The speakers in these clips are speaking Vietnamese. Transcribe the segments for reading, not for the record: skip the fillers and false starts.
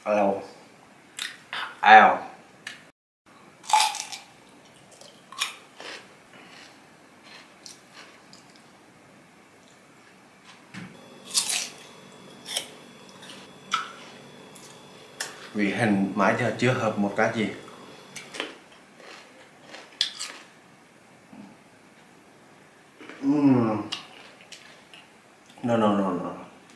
Alo. Ào. Vì hình mãi giờ chưa hợp một cái gì. No.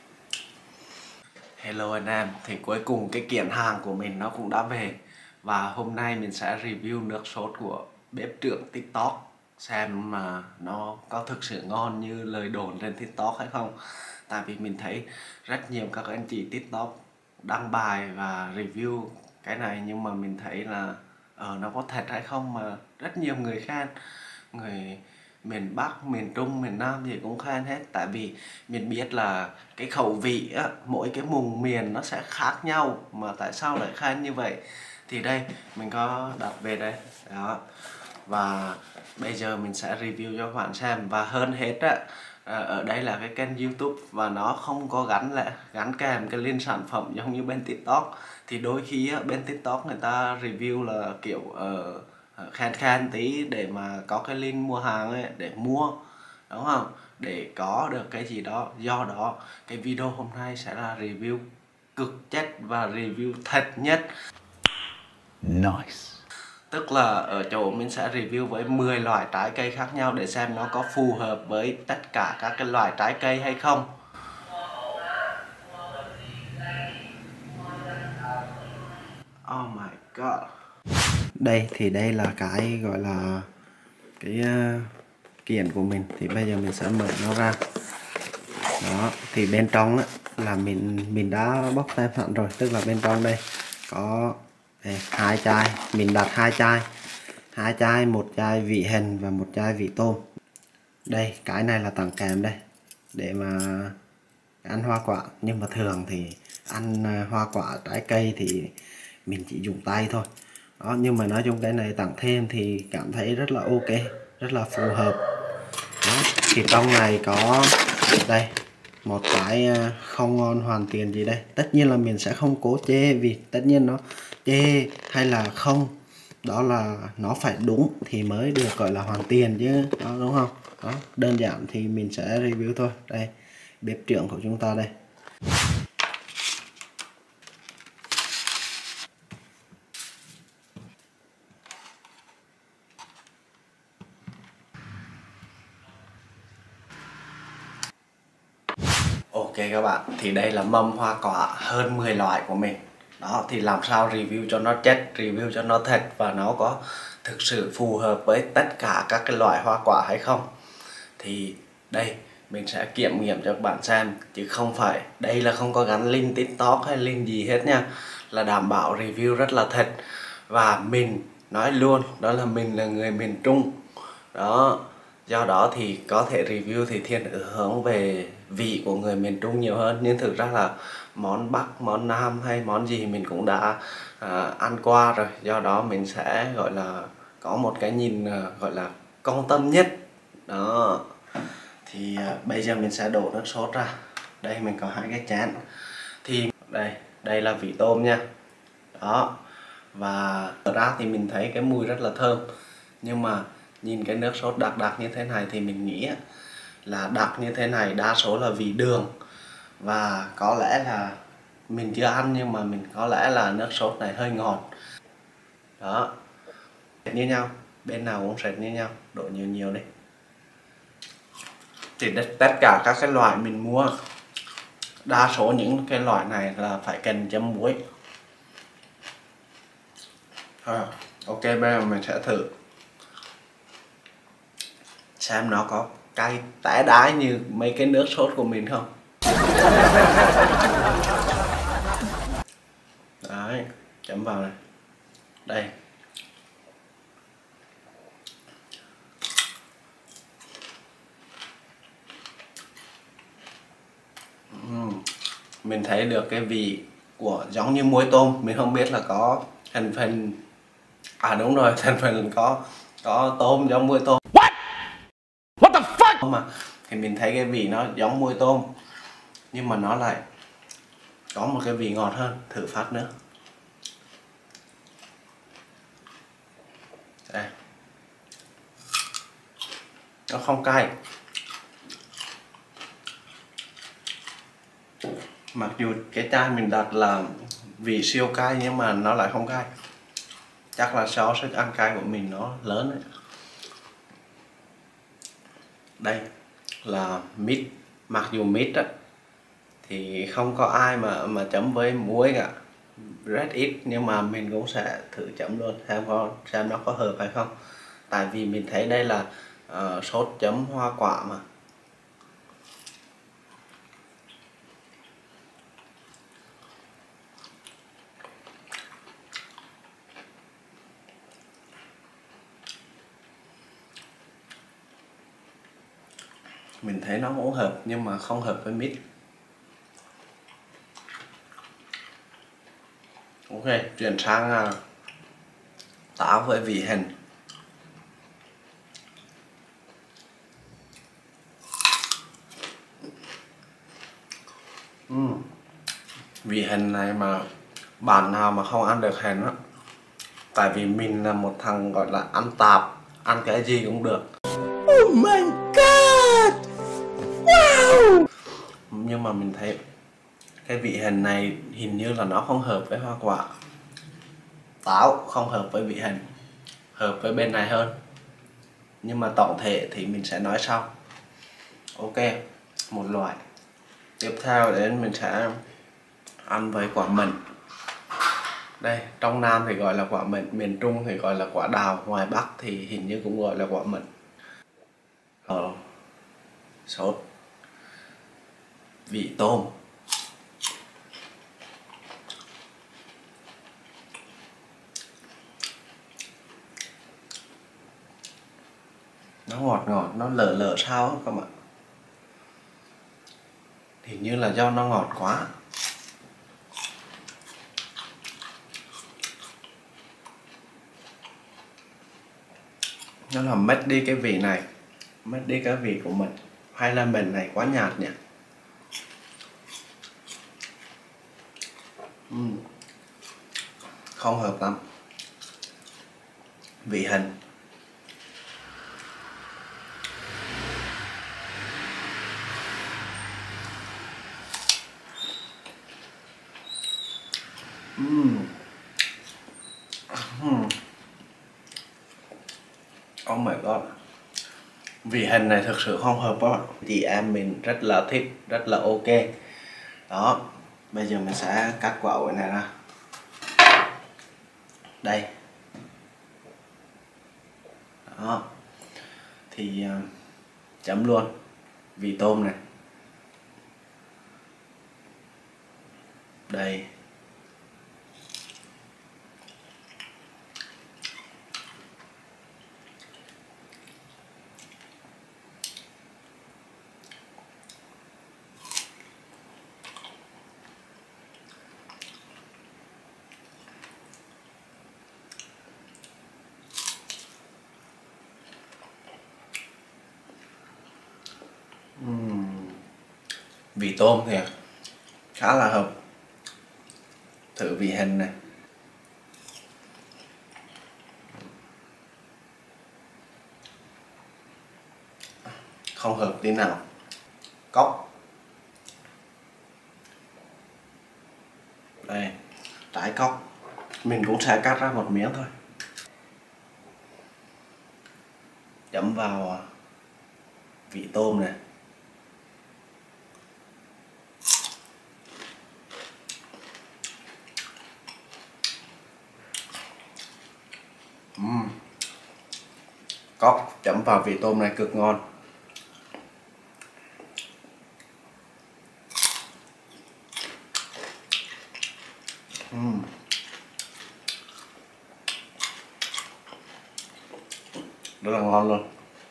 Hello anh em, thì cuối cùng cái kiện hàng của mình nó cũng đã về. Và hôm nay mình sẽ review nước sốt của bếp trưởng TikTok, xem mà nó có thực sự ngon như lời đồn trên TikTok hay không. Tại vì mình thấy rất nhiều các anh chị TikTok đăng bài và review cái này, nhưng mà mình thấy là nó có thật hay không mà rất nhiều người khen. Người miền Bắc, miền Trung, miền Nam gì cũng khen hết. Tại vì mình biết là cái khẩu vị á, mỗi cái vùng miền nó sẽ khác nhau, mà tại sao lại khen như vậy. Thì đây mình có đặt về đây đó, và bây giờ mình sẽ review cho các bạn xem. Và hơn hết á, ở đây là cái kênh YouTube và nó không có gắn kèm cái link sản phẩm giống như bên TikTok. Thì đôi khi á, bên TikTok người ta review là kiểu khen tí để mà có cái link mua hàng ấy, để mua, đúng không, để có được cái gì đó. Do đó cái video hôm nay sẽ là review cực chất và review thật nhất. Nice. Tức là ở chỗ mình sẽ review với 10 loại trái cây khác nhau để xem nó có phù hợp với tất cả các cái loại trái cây hay không. Oh my god. Đây là cái gọi là cái kiện của mình. Thì bây giờ mình sẽ mở nó ra. Đó, thì bên trong á, là mình đã bóc tem sẵn rồi. Tức là bên trong đây có hai chai. Mình đặt hai chai, một chai vị hành và một chai vị tôm. Đây, cái này là tặng kèm đây, để mà ăn hoa quả. Nhưng mà thường thì ăn hoa quả trái cây thì mình chỉ dùng tay thôi đó. Nhưng mà nói chung cái này tặng thêm thì cảm thấy rất là ok, rất là phù hợp đó. Thì trong này có đây một cái không ngon hoàn tiền gì đây. Tất nhiên là mình sẽ không cố chê, vì tất nhiên nó chê hay là không, đó là nó phải đúng thì mới được gọi là hoàn tiền chứ, đó, đúng không? Đó, đơn giản thì mình sẽ review thôi. Đây, bếp trưởng của chúng ta đây. Ok các bạn, thì đây là mâm hoa quả hơn 10 loại của mình. Đó, thì làm sao review cho nó chất, review cho nó thật và nó có thực sự phù hợp với tất cả các cái loại hoa quả hay không. Thì đây, mình sẽ kiểm nghiệm cho các bạn xem, chứ không phải, đây là không có gắn link TikTok hay link gì hết nha. Là đảm bảo review rất là thật. Và mình nói luôn, đó là mình là người miền Trung. Đó, do đó thì có thể review thì thiên hướng về vị của người miền Trung nhiều hơn. Nhưng thực ra là món Bắc, món Nam hay món gì mình cũng đã ăn qua rồi. Do đó mình sẽ gọi là có một cái nhìn gọi là công tâm nhất. Đó, thì bây giờ mình sẽ đổ nước sốt ra. Đây mình có hai cái chén. Thì đây là vị tôm nha. Đó, và ra thì mình thấy cái mùi rất là thơm. Nhưng mà nhìn cái nước sốt đặc như thế này thì mình nghĩ là đặc như thế này đa số là vì đường. Và có lẽ là mình chưa ăn, nhưng mà mình có lẽ là nước sốt này hơi ngọt. Đó, như nhau, bên nào cũng sệt như nhau, đổ nhiều đi. Thì tất cả các cái loại mình mua, đa số những cái loại này là phải cần chấm muối. Ok, bây giờ mình sẽ thử xem nó có cay tẻ đái như mấy cái nước sốt của mình không. Đấy, chấm vào này. Đây. Mình thấy được cái vị của giống như muối tôm. Mình không biết là có thành phần, đúng rồi, thành phần có tôm, giống muối tôm. What the fuck? Mà thì mình thấy cái vị nó giống muối tôm, nhưng mà nó lại có một cái vị ngọt hơn. Thử phát nữa. nó không cay. Mặc dù cái chai mình đặt là vị siêu cay nhưng mà nó lại không cay. Chắc là do sức ăn cay của mình nó lớn đấy. Đây là mít. Mặc dù mít á thì không có ai mà chấm với muối cả, rất ít, nhưng mà mình cũng sẽ thử chấm luôn xem nó có hợp hay không. Tại vì mình thấy đây là sốt chấm hoa quả mà. Mình thấy nó cũng hợp nhưng mà không hợp với mít. Ok, chuyển sang táo với vị hành. Vị hành này mà bạn nào mà không ăn được hành á, tại vì mình là một thằng gọi là ăn tạp, ăn cái gì cũng được. Oh my god! Wow! Nhưng mà mình thấy cái vị hành này hình như là nó không hợp với hoa quả. Táo không hợp với vị hành, hợp với bên này hơn. Nhưng mà tổng thể thì mình sẽ nói sau. Ok, một loại. Tiếp theo đến mình sẽ ăn với quả mận. Đây, trong Nam thì gọi là quả mận, miền Trung thì gọi là quả đào, ngoài Bắc thì hình như cũng gọi là quả mận. Sốt vị tôm. Nó ngọt ngọt, nó lợ lợ sao á các bạn. Hình như là do nó ngọt quá. Nó làm mất đi cái vị này, mất đi cái vị của mình. Hay là mình này quá nhạt nhỉ? Không hợp lắm. Vị hành. Oh my god. Vị hành này thực sự không hợp đó. Chị em mình rất là thích, rất là ok. Đó, bây giờ mình sẽ cắt quả ổi này ra. Đây. Đó. Thì chấm luôn vị tôm này. Đây. Vị tôm thì khá là hợp. Thử vị hành này. Không hợp tí nào. Cóc. Đây, trái cóc. Mình cũng sẽ cắt ra một miếng thôi. Chấm vào vị tôm này. Cóc chấm vào vị tôm này cực ngon. Rất là ngon luôn.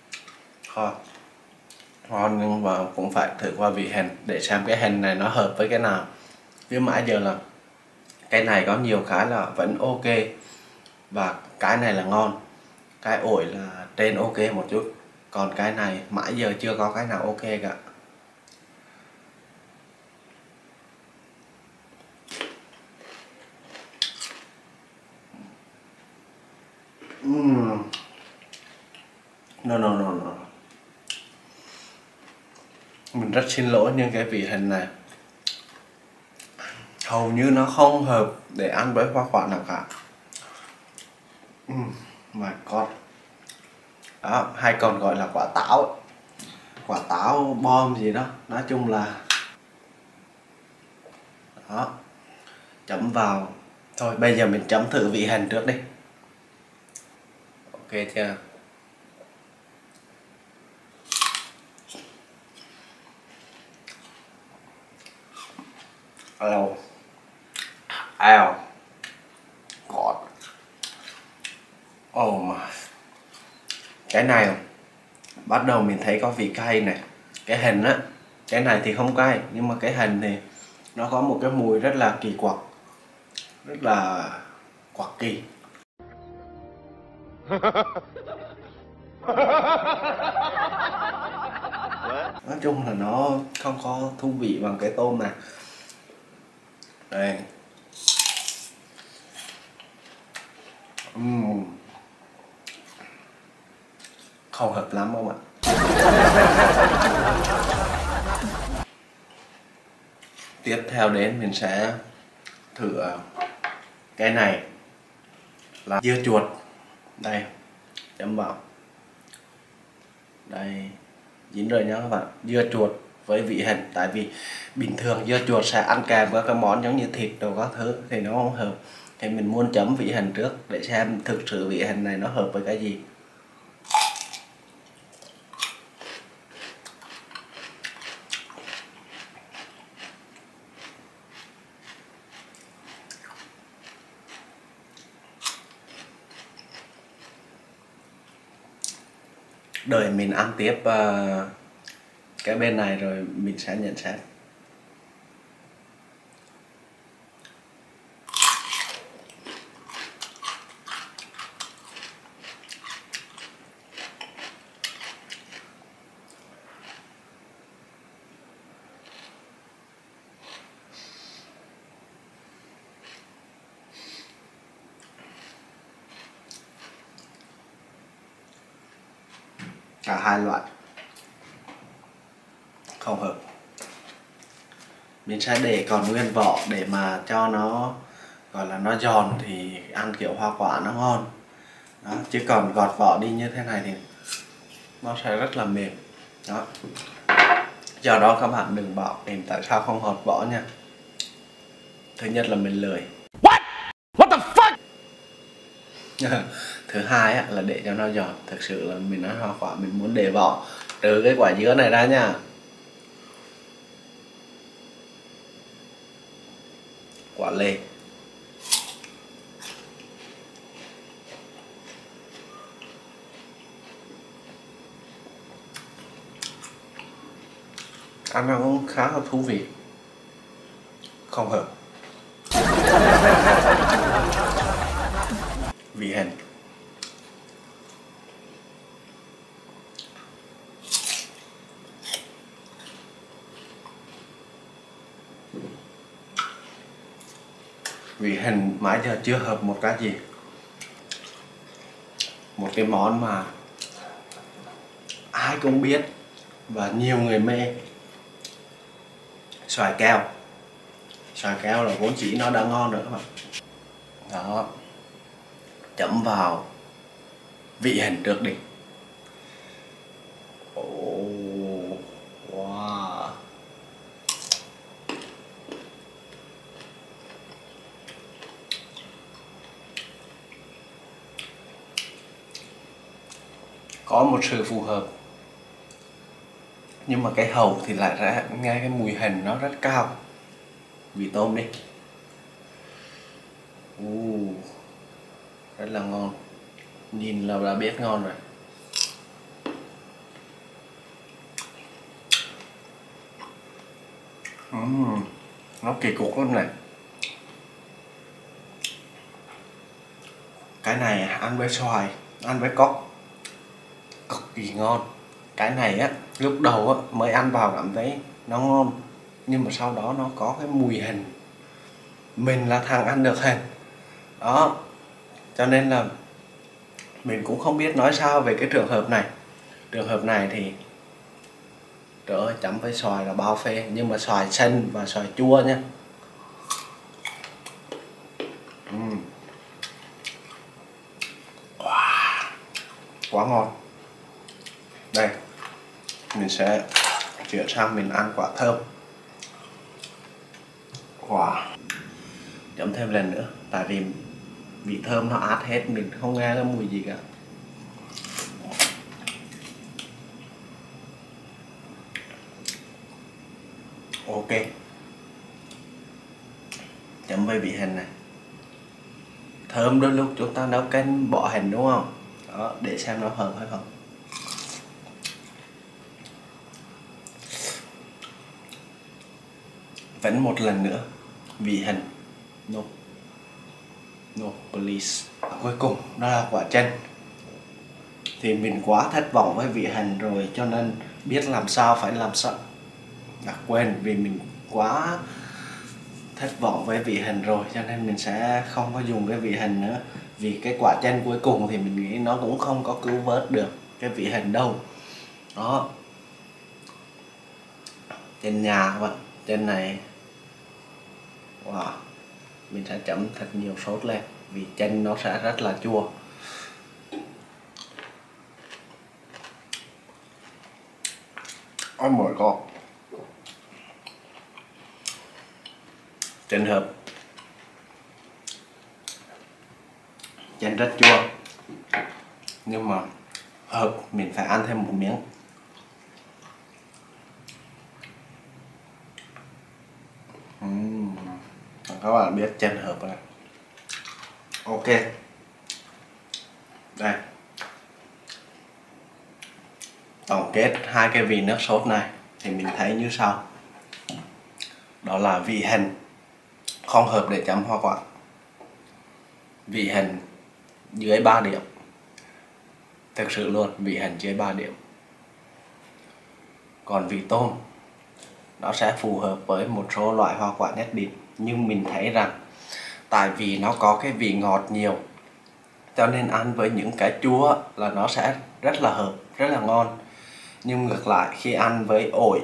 Ngon nhưng mà cũng phải thử qua vị hành để xem cái hành này nó hợp với cái nào. Chứ mãi giờ là cái này có nhiều cái là vẫn ok và cái này là ngon, cái ổi là trên ok một chút, còn cái này mãi giờ chưa có cái nào ok cả. No no no no. Mình rất xin lỗi nhưng cái vị hình này hầu như nó không hợp để ăn với hoa quả nào cả. My God. Đó, hay còn gọi là quả táo, quả táo bom gì đó, nói chung là đó. Chấm vào. Thôi bây giờ mình chấm thử vị hành trước đi. Ok chưa? Hello. Ow. God. Oh my. Cái này bắt đầu mình thấy có vị cay này. Cái hình á, cái này thì không cay, nhưng mà cái hình thì nó có một cái mùi rất là kỳ quặc, rất là quặc kỳ. Nói chung là nó không có thú vị bằng cái tôm này. Đây. Không hợp lắm không ạ? Tiếp theo đến mình sẽ thử cái này là dưa chuột. Đây, chấm vào. Đây, dính rồi nhá các bạn. Dưa chuột với vị hành. Tại vì bình thường dưa chuột sẽ ăn kèm với các món giống như thịt đồ các thứ thì nó không hợp. Thì mình muốn chấm vị hành trước để xem thực sự vị hành này nó hợp với cái gì. Đợi mình ăn tiếp cái bên này rồi mình sẽ nhận xét. Cả hai loại không hợp. Mình sẽ để còn nguyên vỏ để mà cho nó gọi là nó giòn thì ăn kiểu hoa quả nó ngon đó, chứ còn gọt vỏ đi như thế này thì nó sẽ rất là mềm đó. Do đó các bạn đừng bảo mình tại sao không gọt vỏ nha. Thứ nhất là mình lười. What the fuck? Thứ hai á, là để cho nó giòn. Thực sự là mình ăn hoa quả mình muốn để vỏ, trừ cái quả dứa này ra nha. Quả lê. Ăn nó cũng khá là thú vị. Không hợp. Vị hành. Vị hành mãi giờ chưa hợp một cái gì. Một cái món mà ai cũng biết và nhiều người mê. Xoài keo. Xoài keo là vốn chỉ nó đã ngon rồi các bạn. Đó. Chấm vào vị hành trước đi. Oh, wow. Có một sự phù hợp. Nhưng mà cái hầu thì lại ra nghe cái mùi hành nó rất cao. Vị tôm đi. Rất là ngon. Nhìn là đã biết ngon rồi. Nó kỳ cục lắm này. Cái này ăn với xoài, ăn với cóc cực kỳ ngon. Cái này á, lúc đầu á mới ăn vào cảm thấy nó ngon, nhưng mà sau đó nó có cái mùi hành. Mình là thằng ăn được hành đó, cho nên là mình cũng không biết nói sao về cái trường hợp này. Trường hợp này thì Trời ơi, chấm với xoài là bao phê, nhưng mà xoài xanh và xoài chua nha. Wow, quá ngon. Đây, mình sẽ chuyển sang mình ăn quả thơm. Wow, chấm thêm lần nữa, tại vì vị thơm nó át hết, mình không nghe cái mùi gì cả. Ok, chấm với vị hành này. Thơm đôi lúc chúng ta nấu canh bỏ hành đúng không? Đó, để xem nó hợp hay không. Vẫn một lần nữa, vị hành. No, no please. Cuối cùng đó là quả chanh. Thì mình quá thất vọng với vị hành rồi, cho nên biết làm sao phải làm sao. Quên, vì mình quá thất vọng với vị hành rồi, cho nên mình sẽ không có dùng cái vị hành nữa. Vì cái quả chanh cuối cùng thì mình nghĩ nó cũng không có cứu vớt được cái vị hành đâu. Đó, trên nhà các bạn, trên này. Wow, mình sẽ chấm thật nhiều sốt lên, vì chanh nó sẽ rất là chua. Oh my god, chanh hợp, chanh rất chua, nhưng mà hợp mình phải ăn thêm một miếng. Các bạn biết chanh hợp rồi. Ok, đây, tổng kết hai cái vị nước sốt này thì mình thấy như sau. Đó là vị hành không hợp để chấm hoa quả, vị hành dưới 3 điểm, thực sự luôn, vị hành dưới 3 điểm. Còn vị tôm nó sẽ phù hợp với một số loại hoa quả nhất định, nhưng mình thấy rằng tại vì nó có cái vị ngọt nhiều, cho nên ăn với những cái chua là nó sẽ rất là hợp, rất là ngon. Nhưng ngược lại khi ăn với ổi,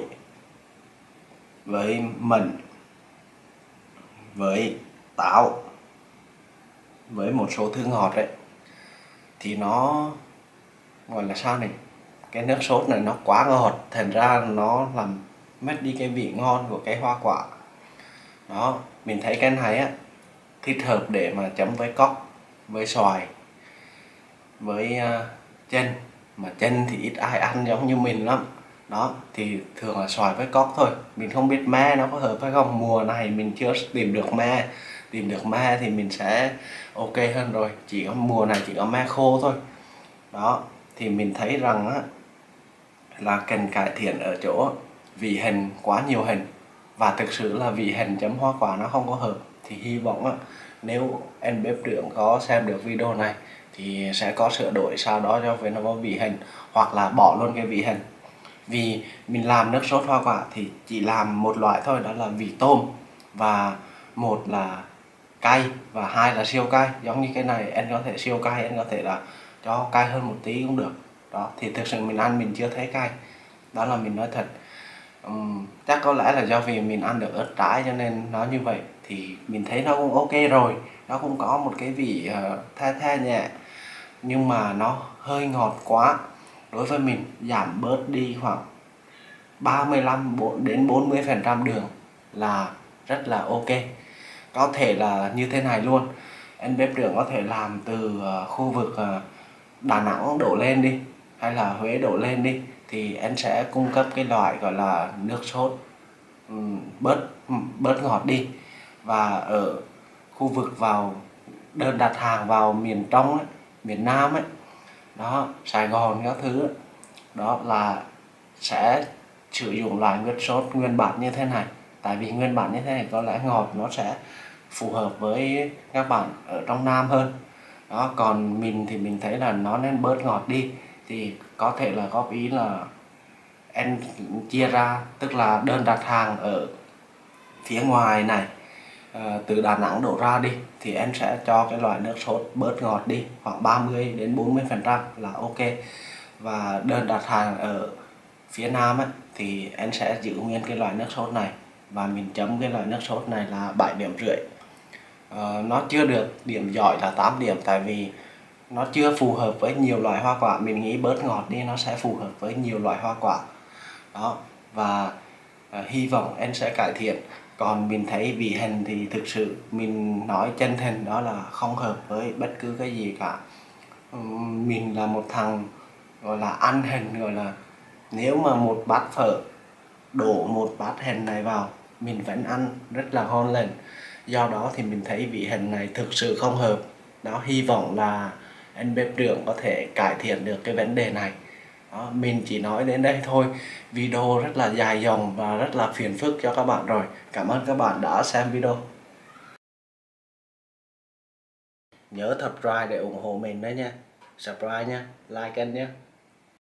với mận, với táo, với một số thứ ngọt ấy, thì nó gọi là sao này, cái nước sốt này nó quá ngọt, thành ra nó làm mất đi cái vị ngon của cái hoa quả. Đó, mình thấy cái này á thích hợp để mà chấm với cóc, với xoài, với chanh. Mà chanh thì ít ai ăn giống như mình lắm. Đó, thì thường là xoài với cóc thôi. Mình không biết me nó có hợp hay không. Mùa này mình chưa tìm được me. Tìm được me thì mình sẽ ok hơn rồi. Chỉ có mùa này chỉ có me khô thôi. Đó, thì mình thấy rằng á, là cần cải thiện ở chỗ vị hành quá nhiều hành. Và thực sự là vị hành chấm hoa quả nó không có hợp. Thì hy vọng á, nếu anh bếp trưởng có xem được video này thì sẽ có sửa đổi sau đó cho với nó có vị hành, hoặc là bỏ luôn cái vị hành. Vì mình làm nước sốt hoa quả thì chỉ làm một loại thôi, đó là vị tôm, và một là cay và hai là siêu cay. Giống như cái này anh có thể siêu cay, anh có thể là cho cay hơn một tí cũng được. Đó, thì thực sự mình ăn mình chưa thấy cay, đó là mình nói thật. Chắc có lẽ là do vì mình ăn được ớt trái cho nên nó như vậy. Thì mình thấy nó cũng ok rồi, nó cũng có một cái vị the the nhẹ, nhưng mà nó hơi ngọt quá. Đối với mình giảm bớt đi khoảng 35 đến 40% đường là rất là ok. Có thể là như thế này luôn, anh bếp trưởng có thể làm từ khu vực Đà Nẵng đổ lên đi, hay là Huế đổ lên đi, thì anh sẽ cung cấp cái loại gọi là nước sốt bớt ngọt đi. Và ở khu vực vào đơn đặt hàng vào miền trong ấy, miền Nam ấy, đó, Sài Gòn các thứ ấy, đó là sẽ sử dụng loại nước sốt nguyên bản như thế này. Tại vì nguyên bản như thế này có lẽ ngọt nó sẽ phù hợp với các bạn ở trong Nam hơn. Đó, còn mình thì mình thấy là nó nên bớt ngọt đi. Thì có thể là góp ý là em chia ra, tức là đơn đặt hàng ở phía ngoài này, từ Đà Nẵng đổ ra đi, thì em sẽ cho cái loại nước sốt bớt ngọt đi khoảng 30 đến 40% là ok. Và đơn đặt hàng ở phía Nam á, thì anh sẽ giữ nguyên cái loại nước sốt này và mình chấm cái loại nước sốt này là 7,5 điểm. Nó chưa được điểm giỏi là 8 điểm, tại vì nó chưa phù hợp với nhiều loại hoa quả. Mình nghĩ bớt ngọt đi nó sẽ phù hợp với nhiều loại hoa quả đó. Và hy vọng anh sẽ cải thiện. Còn mình thấy vị hành thì thực sự mình nói chân thành đó là không hợp với bất cứ cái gì cả. Mình là một thằng gọi là ăn hành, gọi là nếu mà một bát phở đổ một bát hành này vào mình vẫn ăn rất là ngon lành. Do đó thì mình thấy vị hành này thực sự không hợp đó. Hy vọng là anh bếp trưởng có thể cải thiện được cái vấn đề này đó. Mình chỉ nói đến đây thôi, video rất là dài dòng và rất là phiền phức cho các bạn rồi. Cảm ơn các bạn đã xem video. Nhớ subscribe để ủng hộ mình đấy nha. Subscribe nha, like kênh nhé.